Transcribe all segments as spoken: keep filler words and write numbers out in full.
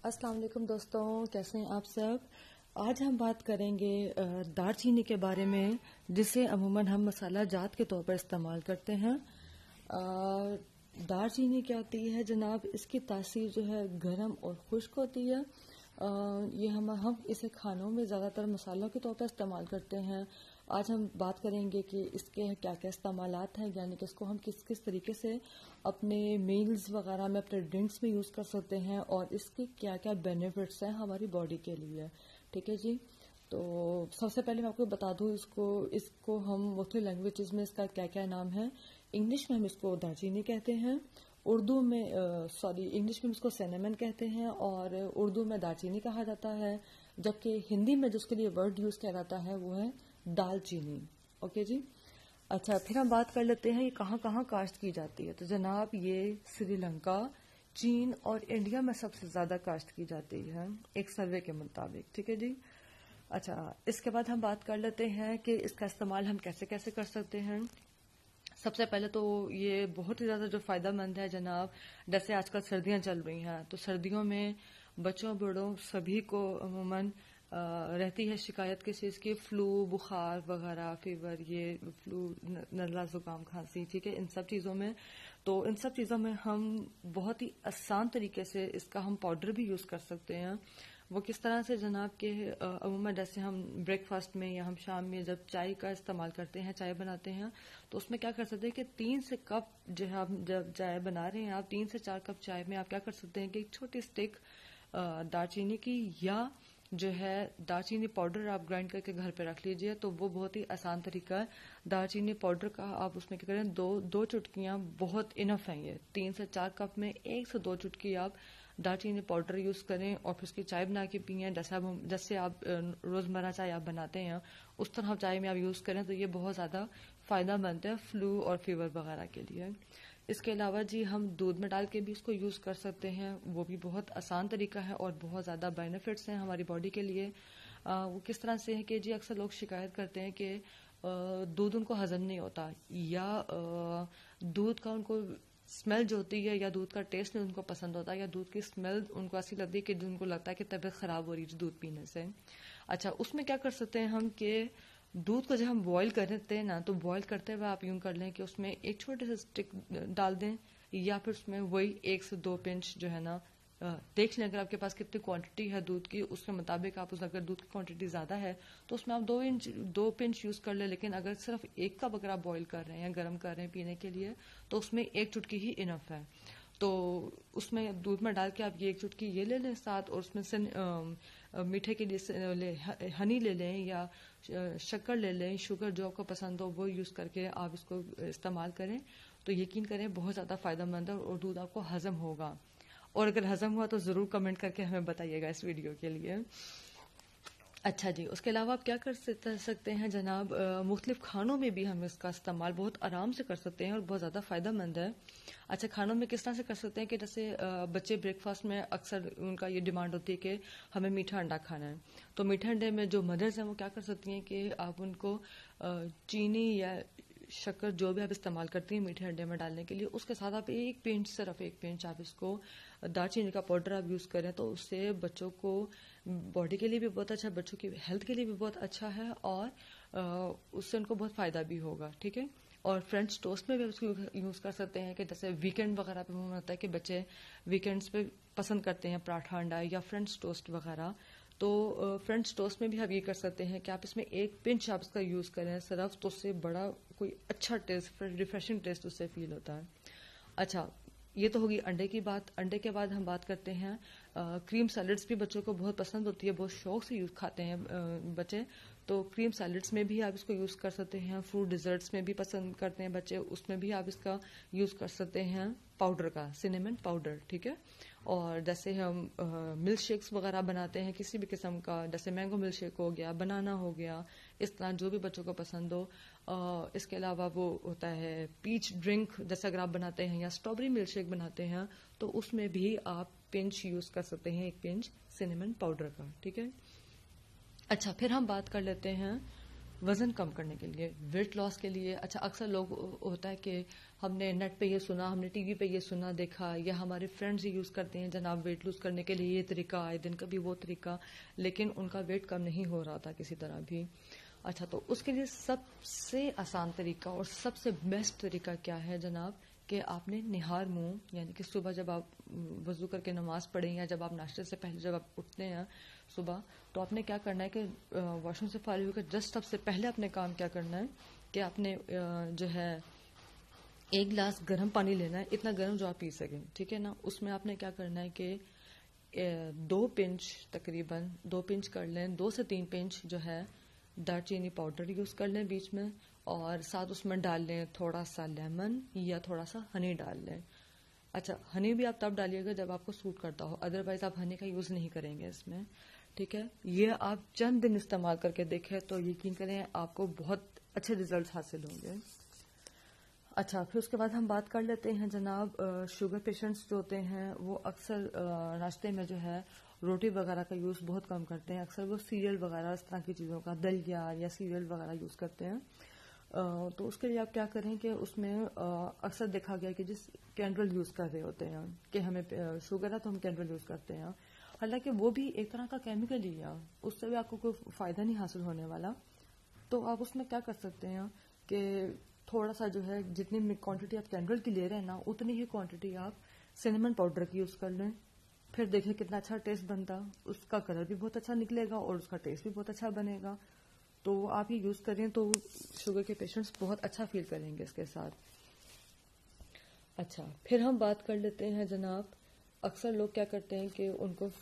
السلام علیکم دوستوں، کیسے ہیں آپ سب؟ آج ہم بات کریں گے دار چینی کے بارے میں، جسے عموماً ہم مسالہ جات کے طور پر استعمال کرتے ہیں۔ دار چینی کیا ہوتی ہے جناب؟ اس کی تاثیر جو ہے گرم اور خشک ہوتی ہے۔ یہ ہم ہم اسے کھانوں میں زیادہ تر مسالوں کے طور پر استعمال کرتے ہیں۔ آج ہم بات کریں گے کہ اس کے کیا کیا استعمالات ہیں، یعنی کہ اس کو ہم کس کس طریقے سے اپنے میلز وغیرہ میں، اپنے ڈرنکس میں یوز کر سکتے ہیں، اور اس کے کیا کیا بینیفٹس ہیں ہماری باڈی کے لیے۔ ٹھیک ہے جی، تو سب سے پہلے میں آپ کو بتا دوں اس کو اس کو ہم مختلف لینگویجز میں اس کا کیا کیا نام ہے۔ انگلش میں ہم اس کو دار چینی کہتے ہیں، اردو میں سوری انگلش میں اس کو سینیمن کہتے ہیں، اور اردو میں دار چینی کہا جاتا ہے، جبکہ ہندی میں جس کے لیے ورڈ یوز کیا جاتا ہے وہ ہے دال چینی۔ اوکے جی، اچھا پھر ہم بات کر لیتے ہیں یہ کہاں کہاں کاشت کی جاتی ہے۔ تو جناب یہ سری لنکا، چین اور انڈیا میں سب سے زیادہ کاشت کی جاتی ہے ایک سروے کے مطابق۔ ٹھیک ہے جی، اچھا اس کے بعد ہم بات کر لیتے ہیں کہ اس کا استعمال ہم کیسے کیسے کر سکتے ہیں۔ سب سے پہلے تو یہ بہت ہی زیادہ جو فائدہ مند ہے جناب، جیسے آج کل سردیاں چل رہی ہیں، تو سردیوں میں بچوں بڑوں سبھی کو عموماً رہتی ہے شکایت کس چیز کی، فلو، بخار وغیرہ، فیور، یہ فلو، نزلہ، زکام، کھانسی۔ ٹھیک ہے، ان سب چیزوں میں تو ان سب چیزوں میں ہم بہت ہی آسان طریقے سے اس کا ہم پاؤڈر بھی یوز کر سکتے ہیں۔ وہ کس طرح سے جناب کہ عموماً جیسے ہم بریک فاسٹ میں یا ہم شام میں جب چائے کا استعمال کرتے ہیں، چائے بناتے ہیں، تو اس میں کیا کر سکتے ہیں کہ تین سے کپ جو ہے ہم جب چائے بنا رہے ہیں، آپ تین سے چار کپ چائے میں آپ کیا کر سکتے ہیں کہ ایک چھوٹی اسٹک دار چینی کی یا جو ہے دار چینی پاؤڈر آپ گرائنڈ کر کے گھر پہ رکھ لیجئے، تو وہ بہت ہی آسان طریقہ ہے۔ دار چینی پاؤڈر کا آپ اس میں کیا کریں، دو دو چٹکیاں بہت انف ہیں، یہ تین سے چار کپ میں ایک سے دو چٹکی آپ دار چینی پاؤڈر یوز کریں اور پھر اس کی چائے بنا کے پئیں، جیسے آپ جیسے آپ روزمرہ چائے آپ بناتے ہیں اس طرح چائے میں آپ یوز کریں، تو یہ بہت زیادہ فائدہ مند ہے فلو اور فیور وغیرہ کے لیے۔ اس کے علاوہ جی ہم دودھ میں ڈال کے بھی اس کو یوز کر سکتے ہیں، وہ بھی بہت آسان طریقہ ہے اور بہت زیادہ بینیفٹس ہیں ہماری باڈی کے لیے۔ وہ کس طرح سے ہے کہ جی اکثر لوگ شکایت کرتے ہیں کہ دودھ ان کو ہضم نہیں ہوتا، یا دودھ کا ان کو اسمیل جو ہوتی ہے یا دودھ کا ٹیسٹ نہیں ان کو پسند ہوتا، یا دودھ کی اسمیل ان کو ایسی لگتی ہے کہ ان کو لگتا ہے کہ طبیعت خراب ہو رہی ہے دودھ پینے سے۔ اچھا اس میں کیا کر سکتے ہیں ہم کہ دودھ کو جب ہم بوائل کرتے ہیں نا، تو بوائل کرتے ہوئے آپ یوں کر لیں کہ اس میں ایک چھوٹے سے اسٹک ڈال دیں، یا پھر اس میں وہی ایک سے دو پنچ جو ہے نا دیکھ لیں، اگر آپ کے پاس کتنی کوانٹٹی ہے دودھ کی اس کے مطابق آپ اس اگر دودھ کی کوانٹٹی زیادہ ہے تو اس میں آپ دو انچ دو پنچ یوز کر لیں، لیکن اگر صرف ایک کپ اگر آپ بوائل کر رہے ہیں یا گرم کر رہے ہیں پینے کے لیے تو اس میں ایک چٹکی ہی انف ہے۔ تو اس میں دودھ میں ڈال کے آپ یہ ایک چٹکی یہ لے لیں ساتھ، اور اس میں سے میٹھے کے لیے ہنی لے لیں یا شکر لے لیں، شوگر جو آپ کو پسند ہو وہ یوز کر کے آپ اس کو استعمال کریں، تو یقین کریں بہت زیادہ فائدہ مند ہے اور دودھ آپ کو ہضم ہوگا۔ اور اگر ہضم ہوا تو ضرور کمنٹ کر کے ہمیں بتائیے گا اس ویڈیو کے لیے۔ اچھا جی، اس کے علاوہ آپ کیا کر سکتے ہیں جناب، مختلف کھانوں میں بھی ہم اس کا استعمال بہت آرام سے کر سکتے ہیں اور بہت زیادہ فائدہ مند ہے۔ اچھا کھانوں میں کس طرح سے کر سکتے ہیں کہ جیسے بچے بریک فاسٹ میں اکثر ان کا یہ ڈیمانڈ ہوتی ہے کہ ہمیں میٹھا انڈا کھانا ہے، تو میٹھے انڈے میں جو مدرز ہیں وہ کیا کر سکتی ہیں کہ آپ ان کو چینی یا شکر جو بھی آپ استعمال کرتی ہیں میٹھے انڈے میں ڈالنے کے لیے، اس کے ساتھ آپ ایک پنچ صرف ایک پنچ آپ اس کو دار چینی کا پاؤڈر آپ یوز کریں، تو اس سے بچوں کو باڈی کے لیے بھی بہت اچھا ہے، بچوں کی ہیلتھ کے لیے بھی بہت اچھا ہے، اور اس سے ان کو بہت فائدہ بھی ہوگا۔ ٹھیک ہے، اور فرینچ ٹوسٹ میں بھی اس کو یوز کر سکتے ہیں کہ جیسے ویکینڈ وغیرہ پہ ہوتا ہے کہ بچے ویکینڈز پہ پسند کرتے ہیں پراٹھا انڈا یا فرینچ ٹوسٹ وغیرہ، تو فرینچ ٹوسٹ میں بھی آپ یہ کر سکتے ہیں کہ آپ اس میں ایک پنچ آپ اس کا یوز کریں صرف، تو اس سے بڑا کوئی اچھا ٹیسٹ، ریفریشنگ ٹیسٹ اس سے فیل ہوتا ہے۔ اچھا یہ تو ہوگی انڈے کی بات۔ انڈے کے بعد ہم بات کرتے ہیں کریم سیلڈز بھی بچوں کو بہت پسند ہوتی ہے، بہت شوق سے یوز کھاتے ہیں بچے، تو کریم سیلڈز میں بھی آپ اس کو یوز کر سکتے ہیں، فروٹ ڈیزرٹس میں بھی پسند کرتے ہیں بچے، اس میں بھی آپ اس کا یوز کر سکتے ہیں پاؤڈر کا، سینیمن پاؤڈر۔ ٹھیک ہے، اور جیسے ہم ملک شیکس وغیرہ بناتے ہیں کسی بھی قسم کا، جیسے مینگو ملک شیک ہو گیا، بنانا ہو گیا، اس طرح جو بھی بچوں کو پسند ہو۔ اس کے علاوہ وہ ہوتا ہے پیچ ڈرنک، جیسے اگر آپ بناتے ہیں یا اسٹرابری ملک شیک بناتے ہیں تو اس میں بھی آپ پنچ یوز کر سکتے ہیں، ایک پنچ سینیمن پاؤڈر کا۔ ٹھیک ہے، اچھا پھر ہم بات کر لیتے ہیں وزن کم کرنے کے لیے، ویٹ لاس کے لیے. اچھا اکثر لوگ ہوتا ہے کہ ہم نے نیٹ پہ یہ سنا، ہم نے ٹی وی پہ یہ سنا دیکھا، یا ہمارے فرینڈز یہ یوز کرتے ہیں جناب ویٹ لوز کرنے کے لیے یہ طریقہ، آئے دن کا بھی وہ طریقہ، لیکن ان کا ویٹ کم نہیں ہو رہا تھا کسی طرح بھی. اچھا تو اس کے لیے سب سے آسان طریقہ اور سب سے بیسٹ طریقہ کیا ہے جناب، کہ آپ نے نہار منہ، یعنی کہ صبح جب آپ وضو کر کے نماز پڑھیں یا جب آپ ناشتے سے پہلے جب آپ اٹھتے ہیں صبح، تو آپ نے کیا کرنا ہے کہ واش روم سے فارغ ہو کر جسٹ سب سے پہلے اپنے کام کیا کرنا ہے کہ آپ نے جو ہے ایک گلاس گرم پانی لینا ہے، اتنا گرم جو آپ پی سکیں، ٹھیک ہے نا. اس میں آپ نے کیا کرنا ہے کہ دو پنچ تقریباً دو پنچ کر لیں، دو سے تین پنچ جو ہے دار چینی پاؤڈر یوز کر لیں بیچ میں، اور ساتھ اس میں ڈال لیں تھوڑا سا لیمن یا تھوڑا سا ہنی ڈال لیں. اچھا ہنی بھی آپ تب ڈالیے گا جب آپ کو سوٹ کرتا ہو، ادروائز آپ ہنی کا یوز نہیں کریں گے اس میں، ٹھیک ہے. یہ آپ چند دن استعمال کر کے دیکھیں تو یقین کریں آپ کو بہت اچھے ریزلٹس حاصل ہوں گے. اچھا پھر اس کے بعد ہم بات کر لیتے ہیں جناب شوگر پیشنٹس جو ہوتے ہیں وہ اکثر ناشتے میں جو ہے روٹی وغیرہ کا یوز بہت کم کرتے ہیں، اکثر وہ سیریل وغیرہ اس طرح کی چیزوں کا، دلیا یا سیریل وغیرہ یوز کرتے ہیں. تو اس کے لیے آپ کیا کریں کہ اس میں اکثر دیکھا گیا کہ جس کینڈل یوز کر رہے ہوتے ہیں کہ ہمیں شوگر ہے تو ہم کینڈل یوز کرتے ہیں، حالانکہ وہ بھی ایک طرح کا کیمیکل ہی ہے، اس سے بھی آپ کو کوئی فائدہ نہیں حاصل ہونے والا. تو آپ اس میں کیا کر سکتے ہیں کہ تھوڑا سا جو ہے جتنی کوانٹٹی آپ کینڈل کی لے رہے ہیں نا اتنی ہی کوانٹٹی آپ سینیمن پاؤڈر کی یوز کر لیں. پھر دیکھیں کتنا اچھا ٹیسٹ بنتا، اس کا کلر بھی بہت اچھا نکلے گا اور اس کا ٹیسٹ بھی بہت اچھا بنے گا. تو آپ یہ یوز کریں تو شوگر کے پیشنٹس بہت اچھا فیل کریں گے اس کے ساتھ. اچھا پھر ہم بات کر لیتے ہیں جناب، اکثر لوگ کیا کرتے ہیں کہ ان کو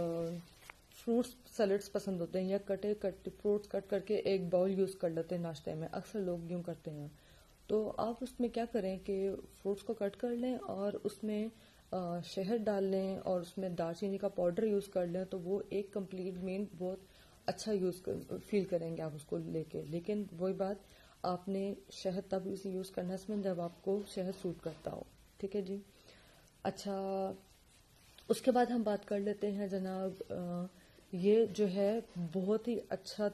فروٹس سیلڈس پسند ہوتے ہیں، یا کٹے کٹ فروٹس کٹ کر کے ایک باؤل یوز کر لیتے ہیں ناشتے میں، اکثر لوگ یوں کرتے ہیں. تو آپ اس میں کیا کریں کہ فروٹس کو کٹ کر لیں اور اس میں شہد ڈال لیں اور اس میں دار چینی کا پاؤڈر یوز کر لیں، تو وہ ایک کمپلیٹ مین بہت اچھا یوز فیل کریں گے آپ اس کو لے کے. لیکن وہی بات، آپ نے شہد تب اسے یوز کرنا ہے اس میں جب آپ کو شہد سوٹ کرتا ہو، ٹھیک ہے جی. اچھا اس کے بعد ہم بات کر لیتے ہیں جناب، یہ جو ہے بہت ہی اچھا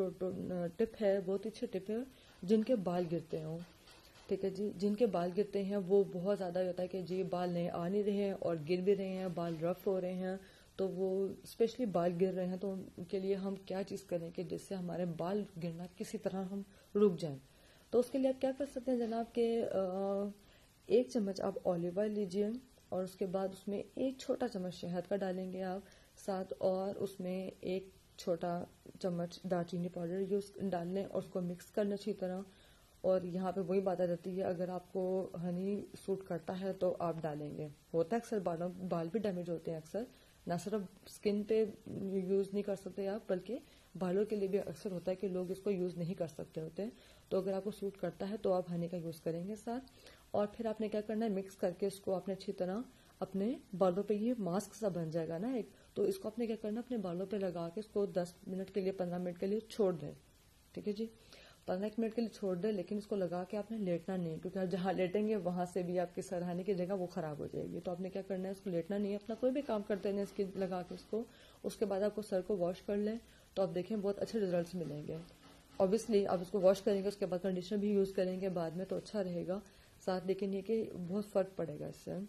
ٹپ ہے، بہت ہی اچھا ٹپ ہے جن کے بال گرتے ہوں، ٹھیک ہے جی. جن کے بال گرتے ہیں وہ بہت زیادہ ہوتا ہے کہ جی بال نہیں آ نہیں رہے ہیں اور گر بھی رہے ہیں، بال رف ہو رہے ہیں، تو وہ اسپیشلی بال گر رہے ہیں تو ان کے لیے ہم کیا چیز کریں کہ جس سے ہمارے بال گرنا کسی طرح ہم رک جائیں. تو اس کے لیے آپ کیا کر سکتے ہیں جناب کہ ایک چمچ آپ آلیو آئل لیجئے اور اس کے بعد اس میں ایک چھوٹا چمچ شہد کا ڈالیں گے آپ ساتھ، اور اس میں ایک چھوٹا چمچ دار چینی پاؤڈر یوز ڈال لیں اور اس کو مکس کرنا اچھی طرح. اور یہاں پہ وہی بات آ جاتی ہے، اگر آپ کو ہنی سوٹ کرتا ہے تو آپ ڈالیں گے. ہوتا ہے اکثر بالوں بال بھی ڈیمیج ہوتے ہیں، اکثر نہ صرف اسکن پہ یوز نہیں کر سکتے آپ بلکہ بالوں کے لیے بھی اکثر ہوتا ہے کہ لوگ اس کو یوز نہیں کر سکتے ہوتے ہیں. تو اگر آپ کو سوٹ کرتا ہے تو آپ ہنی کا یوز کریں گے ساتھ، اور پھر آپ نے کیا کرنا ہے مکس کر کے اس کو آپ نے اچھی طرح اپنے بالوں پہ، یہ ماسک سا بن جائے گا نا ایک، تو اس کو آپ نے کیا کرنا اپنے بالوں پہ لگا کے اس کو دس منٹ کے لیے پندرہ منٹ کے لیے چھوڑ دیں، ٹھیک ہے جی. پندرہ ایک منٹ کے لیے چھوڑ دیں، لیکن اس کو لگا کے آپ نے لیٹنا نہیں، کیونکہ آپ جہاں لیٹیں گے وہاں سے بھی آپ کی سرہانے کی جگہ وہ خراب ہو جائے گی. تو آپ نے کیا کرنا ہے اس کو لیٹنا نہیں ہے، اپنا کوئی بھی کام کرتے ہیں اس کی لگا کے اس کو، اس کے بعد آپ کو سر کو واش کر لیں تو آپ دیکھیں بہت اچھے ریزلٹس ملیں گے. اوبیسلی آپ اس کو واش کریں گے اس کے بعد کنڈیشنر بھی یوز کریں گے بعد میں تو اچھا رہے گا ساتھ، لیکن یہ کہ بہت فرق پڑے گا اس سے.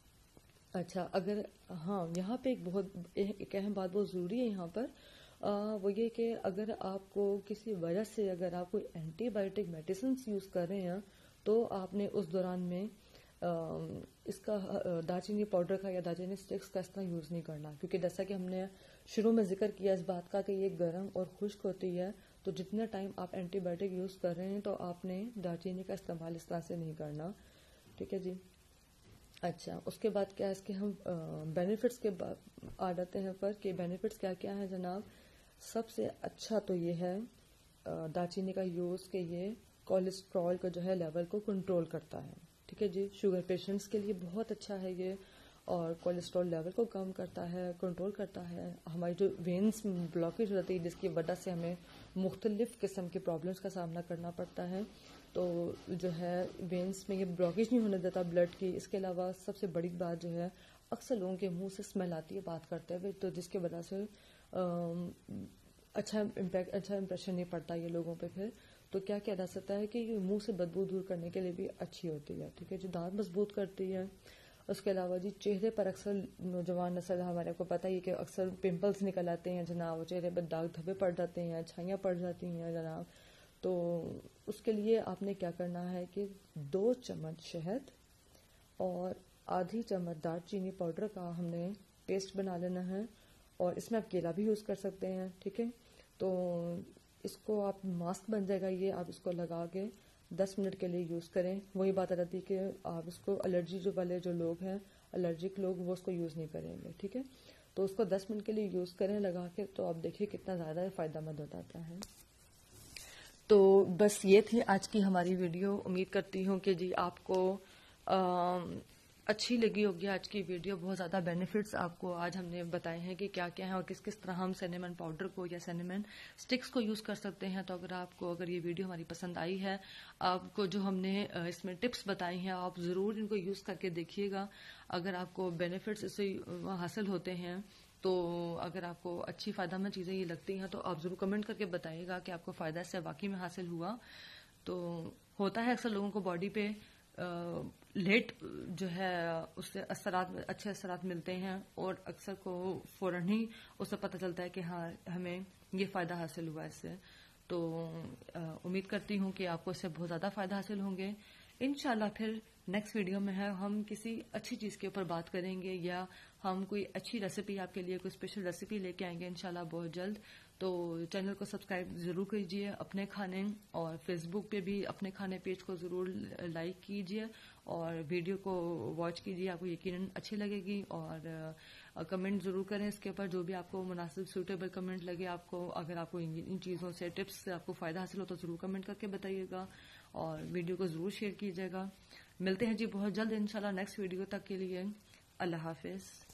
اچھا اگر ہاں یہاں پہ ایک بہت ایک اہم بات بہت ضروری ہے یہاں پر، آ, وہ یہ کہ اگر آپ کو کسی وجہ سے اگر آپ کوئی اینٹی بایوٹک میڈیسنس یوز کر رہے ہیں تو آپ نے اس دوران میں آ, اس کا دارچینی پاؤڈر کا یا دارچینی اسٹکس کا اس طرح یوز نہیں کرنا، کیونکہ جیسا کہ ہم نے شروع میں ذکر کیا اس بات کا کہ یہ گرم اور خشک ہوتی ہے، تو جتنا ٹائم آپ اینٹی بایوٹک یوز کر رہے ہیں تو آپ نے دارچینی کا استعمال اس طرح سے نہیں کرنا، ٹھیک ہے جی. اچھا اس کے بعد کیا ہے اس کے ہم بینیفٹس کے آ جاتے ہیں پر کہ بینیفٹس کیا کیا ہے جناب. سب سے اچھا تو یہ ہے دارچینی کا یوز کہ یہ کولیسٹرول کا جو ہے لیول کو کنٹرول کرتا ہے، ٹھیک ہے جی. شوگر پیشنٹس کے لیے بہت اچھا ہے یہ، اور کولیسٹرول لیول کو کم کرتا ہے، کنٹرول کرتا ہے. ہماری جو وینس بلاکیج ہوتی ہے جس کی وجہ سے ہمیں مختلف قسم کی پرابلمس کا سامنا کرنا پڑتا ہے، تو جو ہے وینس میں یہ بلاکیج نہیں ہونے دیتا بلڈ کی. اس کے علاوہ سب سے بڑی بات جو ہے اکثر لوگوں کے منہ سے اسمیل آتی ہے بات کرتے ہوئے، تو جس کی وجہ سے اچھا امپیکٹ اچھا امپریشن نہیں پڑتا یہ لوگوں پہ پھر. تو کیا کیا جا سکتا ہے کہ یہ منہ سے بدبو دور کرنے کے لیے بھی اچھی ہوتی ہے. ٹھیک ہے جی, دانت مضبوط کرتی ہے. اس کے علاوہ جی چہرے پر اکثر نوجوان نسل ہمارے کو پتہ ہی کہ اکثر پمپلز نکل آتے ہیں جناب, وہ چہرے پر داغ دھبے پڑ جاتے ہیں, چھائیاں پڑ جاتی ہیں جناب. تو اس کے لیے آپ نے کیا کرنا ہے کہ دو چمچ شہد اور آدھی چمچ دار چینی پاؤڈر کا ہم نے پیسٹ بنا لینا ہے, اور اس میں آپ کیلا بھی یوز کر سکتے ہیں. ٹھیک ہے, تو اس کو آپ ماسک بن جائے گا یہ, آپ اس کو لگا کے دس منٹ کے لیے یوز کریں. وہی بات آ جاتی ہے کہ آپ اس کو الرجی جو والے جو لوگ ہیں, الرجک لوگ, وہ اس کو یوز نہیں کریں گے. ٹھیک ہے, تو اس کو دس منٹ کے لیے یوز کریں لگا کے, تو آپ دیکھیے کتنا زیادہ فائدہ مند ہو جاتا ہے. تو بس یہ تھی آج کی ہماری ویڈیو. امید کرتی ہوں کہ جی آپ کو اچھی لگی ہوگی آج کی ویڈیو. بہت زیادہ بینیفٹس آپ کو آج ہم نے بتائے ہیں کہ کیا کیا ہیں اور کس کس طرح ہم سینیمن پاؤڈر کو یا سینیمن سٹکس کو یوز کر سکتے ہیں. تو اگر آپ کو اگر یہ ویڈیو ہماری پسند آئی ہے, آپ کو جو ہم نے اس میں ٹپس بتائی ہیں, آپ ضرور ان کو یوز کر کے دیکھیے گا. اگر آپ کو بینیفٹس اس سے حاصل ہوتے ہیں, تو اگر آپ کو اچھی فائدہ مند چیزیں یہ لگتی ہیں, تو آپ ضرور کمنٹ کر کے بتائیے گا کہ آپ کو فائدہ اس سے واقعی میں حاصل ہوا. تو ہوتا ہے اکثر لوگوں کو باڈی پہ لیٹ جو ہے اس سے اثرات اچھے اثرات ملتے ہیں, اور اکثر کو فوراً ہی اس سے پتہ چلتا ہے کہ ہاں ہمیں یہ فائدہ حاصل ہوا اس سے. تو امید کرتی ہوں کہ آپ کو اس سے بہت زیادہ فائدہ حاصل ہوں گے. انشاءاللہ پھر نیکسٹ ویڈیو میں ہے ہم کسی اچھی چیز کے اوپر بات کریں گے, یا ہم کوئی اچھی ریسیپی آپ کے لیے کوئی اسپیشل ریسیپی لے کے آئیں گے انشاءاللہ بہت جلد. تو چینل کو سبسکرائب ضرور کیجیے اپنے کھانے, اور فیس بک پہ بھی اپنے کھانے پیج کو ضرور لائک کیجیے, اور ویڈیو کو واچ کیجیے. آپ کو یقیناً اچھی لگے گی, اور کمنٹ ضرور کریں اس کے اوپر جو بھی آپ کو مناسب سوٹیبل کمنٹ لگے آپ کو. اگر آپ کو ان چیزوں سے ٹپس سے آپ کو فائدہ حاصل ہو تو ضرور کمنٹ کر کے بتائیے گا, اور ویڈیو کو ضرور شیئر کیجیے گا. ملتے ہیں جی بہت جلد انشاءاللہ نیکسٹ ویڈیو تک کے لیے. اللہ حافظ.